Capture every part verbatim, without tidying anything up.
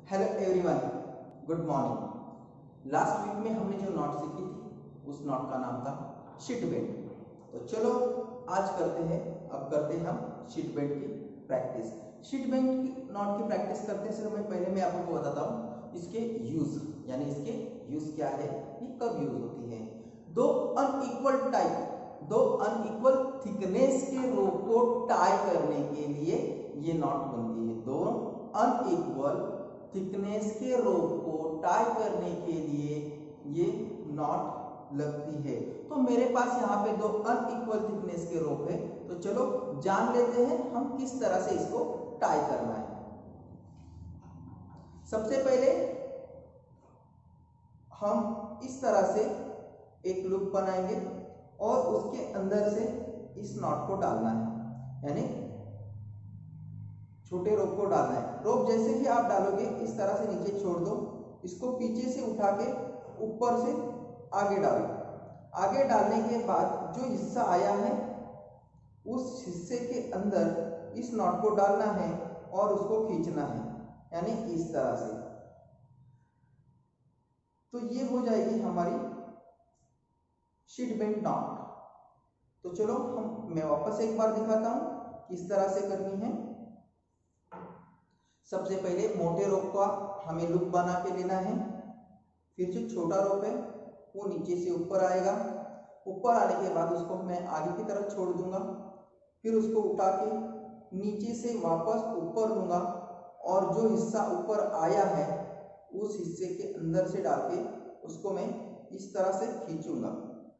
Hello everyone, good morning. Last week में हमने जो नॉट सीखी थी उस नॉट का नाम था शीट बेंड। तो चलो आज करते हैं, अब करते हैं हम शीट बेंड की प्रैक्टिस। शीट बेंड की नॉट की प्रैक्टिस करते से मैं पहले मैं आपको बताता हूँ इसके यूज, यानी इसके यूज क्या है, ये कब यूज होती है। दो अनइक्वल टाइप दो अनइक्वल थिकनेस के रोप को टाई करने के लिए ये नॉट बनती है। दो अनइक्वल थिकनेस के रोप को टाई करने के लिए ये नॉट लगती है। तो मेरे पास यहाँ पे दो अनइक्वल थिकनेस के रोप है, तो चलो जान लेते हैं हम किस तरह से इसको टाई करना है। सबसे पहले हम इस तरह से एक लूप बनाएंगे और उसके अंदर से इस नॉट को डालना है, यानी छोटे रोप को डालना है। रोप जैसे ही आप डालोगे इस तरह से नीचे छोड़ दो, इसको पीछे से उठा के ऊपर से आगे डालो। आगे डालने के बाद जो हिस्सा आया है उस हिस्से के अंदर इस नॉट को डालना है और उसको खींचना है, यानी इस तरह से। तो ये हो जाएगी हमारी शीट बेंड नॉट। तो चलो हम मैं वापस एक बार दिखाता हूं किस तरह से करनी है। सबसे पहले मोटे रोप का हमें लूप बना के लेना है, फिर जो छोटा रोप है वो नीचे से ऊपर आएगा। ऊपर आने के बाद उसको मैं आगे की तरफ छोड़ दूंगा, फिर उसको उठा के नीचे से वापस ऊपर लूंगा और जो हिस्सा ऊपर आया है उस हिस्से के अंदर से डाल के उसको मैं इस तरह से खींचूंगा।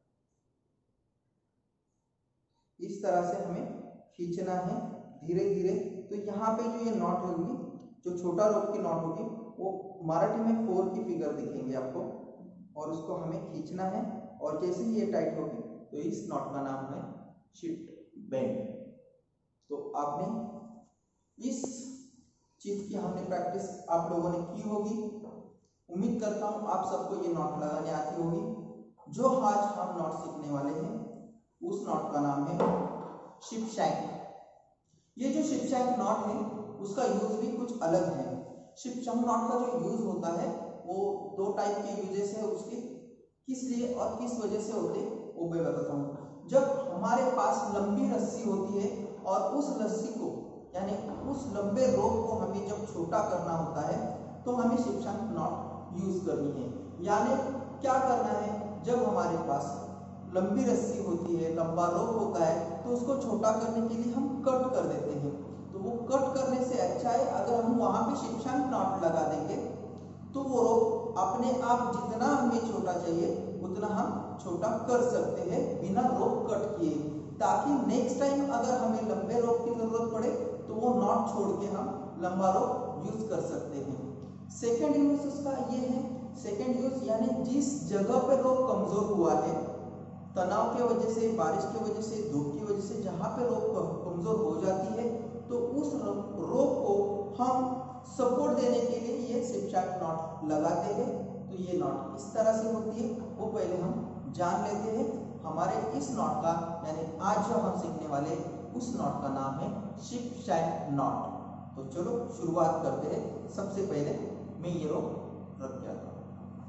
इस तरह से हमें खींचना है धीरे धीरे। तो यहाँ पे जो ये नॉट होगी, जो छोटा रोप की नॉट होगी, वो मराठी में फोर की फिगर दिखेंगे आपको, और उसको हमें खींचना है। और जैसे ही ये टाइट होगी तो इस नॉट का नाम है शीट बेंड। तो आपने इस चीज की हमने प्रैक्टिस आप लोगों ने की होगी। उम्मीद करता हूं आप सबको ये नॉट लगाने आती होगी। जो आज हम नॉट सीखने वाले हैं उस नॉट का नाम है शिप शैंक। ये जो शिप शैंक नॉट है उसका यूज भी कुछ अलग है। शिप शैंक नॉट का जो यूज होता है वो दो टाइप के यूजेस है उसके, किस लिए और किस वजह से होते वो मैं बताता हूँ। जब हमारे पास लंबी रस्सी होती है और उस रस्सी को यानी उस लंबे रोप को हमें जब छोटा करना होता है तो हमें शिप शैंक नॉट यूज करनी है। यानी क्या करना है, जब हमारे पास लंबी रस्सी होती है, लंबा रोप होता है, तो उसको छोटा करने के लिए हम कट कर देते हैं। तो वो कट करने से अच्छा है अगर हम वहां पे शिप शैंक नॉट लगा देंगे तो वो रोप अपने आप जितना हमें छोटा चाहिए उतना हम छोटा कर सकते हैं बिना रोप कट किए, ताकि नेक्स्ट टाइम अगर हमें लंबे रोप की जरूरत पड़े तो वो नॉट छोड़ के हम लंबा रोप यूज कर सकते हैं। सेकेंड यूज उसका ये है, सेकेंड यूज यानी जिस जगह पे रोप कमजोर हुआ है, तनाव की वजह से, बारिश की वजह से, धूप की वजह से जहां पे रोप कमजोर हो जाती है तो उस रोप को हम सपोर्ट देने के लिए ये शिप शैंक नॉट लगाते हैं। तो ये नॉट इस तरह से होती है, वो पहले हम जान लेते हैं। हमारे इस नॉट का यानी आज जो हम सीखने वाले उस नॉट का नाम है शिप शैंक नॉट। तो चलो शुरुआत करते हैं। सबसे पहले मैं ये रोप रख जाता हूँ।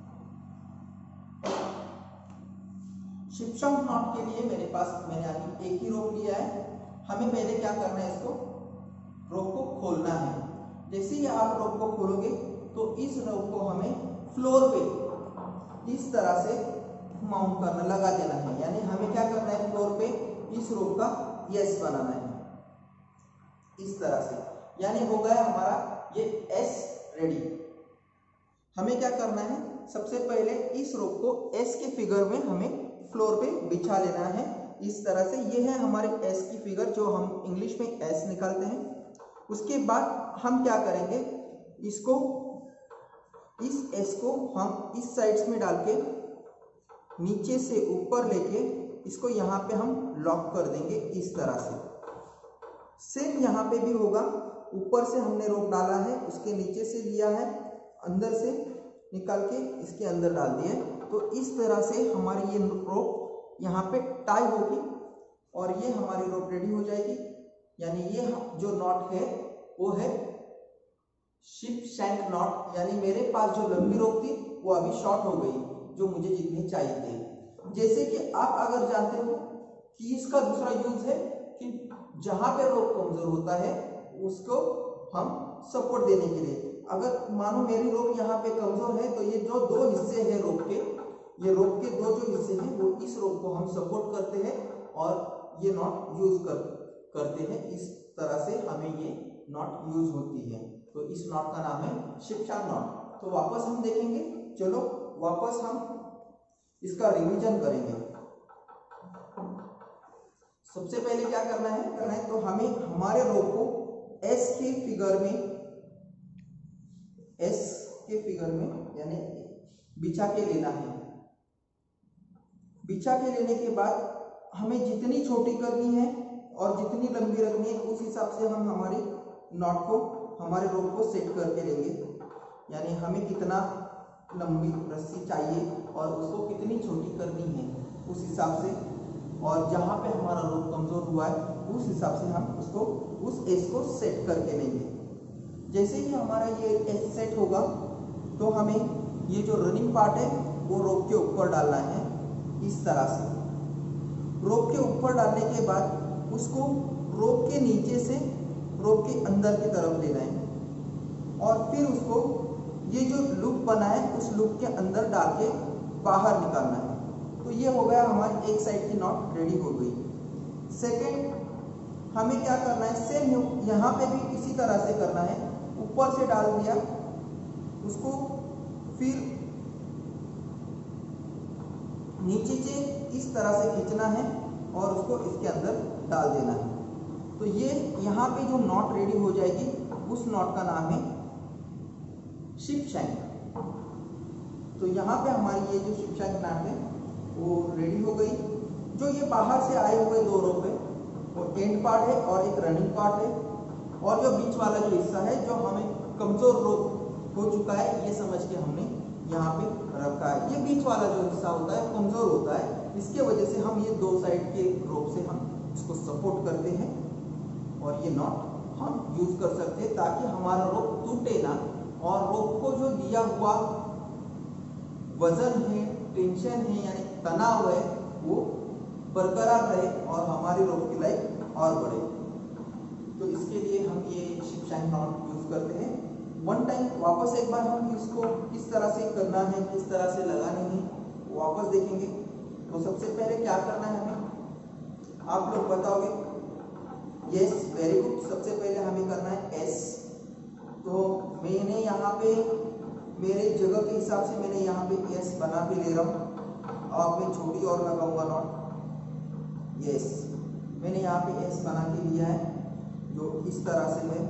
शिप शैंक नॉट के लिए मेरे पास मैंने अभी एक ही रोप लिया है। हमें पहले क्या करना है, इसको रोप को खोलना है। जैसे ही आप रोप को खोलोगे तो इस रोप को हमें फ्लोर पे इस तरह से माउंट करना, लगा देना है। यानी हमें क्या करना है, फ्लोर पे इस रोप का एस बनाना है इस तरह से। यानी हो गया हमारा ये एस रेडी। हमें क्या करना है, सबसे पहले इस रोप को एस के फिगर में हमें फ्लोर पे बिछा लेना है इस तरह से। ये है हमारे एस की फिगर जो हम इंग्लिश में एस निकालते हैं। उसके बाद हम क्या करेंगे, इसको इस एस को हम इस साइड्स में डाल के नीचे से ऊपर लेके इसको यहाँ पे हम लॉक कर देंगे इस तरह से। सेम यहाँ पे भी होगा, ऊपर से हमने रोप डाला है, उसके नीचे से लिया है, अंदर से निकाल के इसके अंदर डाल दिए। तो इस तरह से हमारी ये रोप यहाँ पे टाई होगी और ये हमारी रोप रेडी हो जाएगी। यानी ये जो नॉट है वो है शिप शैंक नॉट, यानी मेरे पास जो लंबी रोप थी वो अभी शॉर्ट हो गई, जो मुझे जितनी चाहिए थी। जैसे कि आप अगर जानते हो कि इसका दूसरा यूज है कि जहां पे रोप कमजोर होता है उसको हम सपोर्ट देने के लिए, अगर मानो मेरी रोप यहाँ पे कमजोर है तो ये जो दो हिस्से हैं रोप के, ये रोप के दो जो हिस्से हैं वो इस रोप को हम सपोर्ट करते हैं और ये नॉट यूज कर करते हैं। इस तरह से हमें ये नॉट यूज होती है। तो इस नॉट का नाम है शिप शैंक नॉट। तो वापस हम देखेंगे, चलो वापस हम इसका रिवीजन करेंगे। सबसे पहले क्या करना है करना है तो हमें हमारे रोप को एस के फिगर में एस के फिगर में यानी बिछा के लेना है। बिछा के लेने के बाद हमें जितनी छोटी करनी है और जितनी लंबी रखनी है उस हिसाब से हम हमारी नॉट को हमारे रोप को सेट करके लेंगे, यानी हमें कितना लंबी रस्सी चाहिए और उसको कितनी छोटी करनी है उस हिसाब से, और जहाँ पे हमारा रोप कमजोर हुआ है उस हिसाब से हम उसको उस एस को सेट करके लेंगे। जैसे ही हमारा ये एस सेट होगा तो हमें ये जो रनिंग पार्ट है वो रोप के ऊपर डालना है। इस तरह से रोप के ऊपर डालने के बाद उसको रोप के नीचे से रोप के अंदर की तरफ लेना है और फिर उसको ये जो लूप बना है उस लूप के अंदर डाल के बाहर निकालना है। तो ये हो गया हमारी एक साइड की नॉट रेडी हो गई। सेकेंड हमें क्या करना है, सेम यहाँ पे भी इसी तरह से करना है। ऊपर से डाल दिया उसको, फिर नीचे से इस तरह से खींचना है और उसको इसके अंदर डाल देना है। तो ये यहाँ पे जो नॉट रेडी हो जाएगी उस नॉट का नाम है शिप शैंक। तो यहाँ पे हमारी ये जो शिप शैंक नॉट है वो रेडी हो गई। जो ये बाहर से आए हुए दो रोप है वो एंड पार्ट है और एक रनिंग पार्ट है, और जो बीच वाला जो हिस्सा है जो हमें कमजोर रोप हो चुका है ये समझ के हमने यहाँ पे रखा है। ये बीच वाला जो हिस्सा होता है कमजोर होता है, इसके वजह से हम ये दो साइड के रोप से हम इसको सपोर्ट करते हैं और ये नॉट हम यूज कर सकते हैं ताकि हमारा रोप टूटे ना और रोप को जो दिया हुआ वजन है, टेंशन है यानी तनाव है वो बरकरार रहे और हमारी रोप की लाइफ और बढ़े। तो इसके लिए हम ये शिप शैंक नॉट यूज करते हैं। वन टाइम वापस एक बार हम इसको किस तरह से करना है, किस तरह से लगानी है वापस देखेंगे। तो सबसे पहले क्या करना है हमें, आप लोग बताओगे? Yes, very good. सबसे पहले हमें करना है एस। तो मैंने यहाँ पे मेरे जगह के हिसाब से मैंने यहाँ पे एस बना के ले रहा हूँ। अब मैं छोटी और लगाऊंगा नॉट। यस, मैंने यहाँ पे एस बना के लिया है जो इस तरह से है।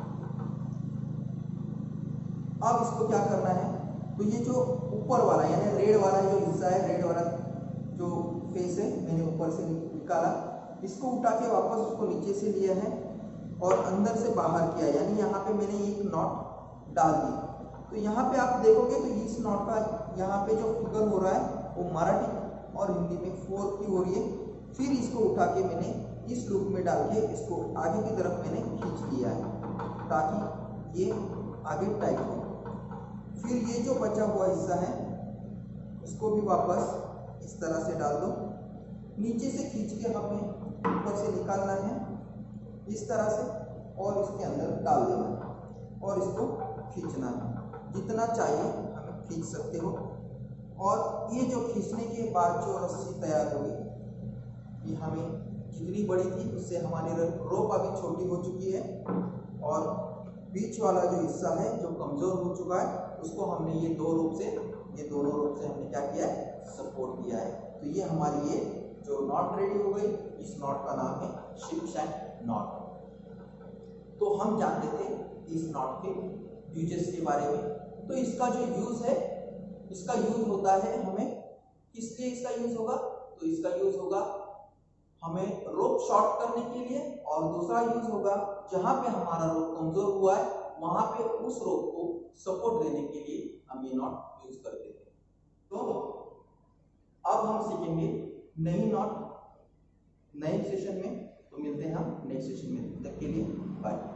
अब इसको क्या करना है, तो ये जो ऊपर वाला यानी रेड वाला जो हिस्सा है, रेड वाला जो फेस है मैंने ऊपर से निकाला, इसको उठा के वापस उसको नीचे से लिया है और अंदर से बाहर किया, यानी यहाँ पे मैंने एक नॉट डाल दी। तो यहाँ पे आप देखोगे तो इस नॉट का यहाँ पे जो फिगर हो रहा है वो मराठी और हिंदी में फोर की हो रही है। फिर इसको उठा के मैंने इस लूप में डाल के इसको आगे की तरफ मैंने खींच लिया है ताकि ये आगे टाइट हो। फिर ये जो बचा हुआ हिस्सा है इसको भी वापस इस तरह से डाल दो, नीचे से खींच के हमें ऊपर से निकालना है इस तरह से और इसके अंदर डाल देना है और इसको खींचना है, जितना चाहिए हमें खींच सकते हो। और ये जो खींचने के बाद जो रस्सी तैयार होगी ये हमें जितनी बड़ी थी उससे हमारी रोप अभी छोटी हो चुकी है और बीच वाला जो हिस्सा है जो कमजोर हो चुका है उसको हमने ये दो रोप से ये दोनों रोप से हमने क्या किया है, सपोर्ट दिया है। तो ये हमारी ये जो नॉट रेडी हो गई, इस नॉट का नाम है शिप शैंक नॉट। तो हम जानते थे इस नॉट के यूजेस के बारे में। तो इसका जो यूज है, इसका यूज होता है हमें किस लिए इसका यूज होगा, तो इसका यूज होगा हमें रोप शॉर्ट करने के लिए, और दूसरा यूज होगा जहां पे हमारा रोप कमजोर हुआ है वहां पे उस रोप को सपोर्ट देने के लिए हम ये नॉट यूज करते हैं। तो अब हम सीखेंगे नई नॉट नए सेशन में। तो मिलते हैं हम नेक्स्ट सेशन में, तब तक के लिए बाय।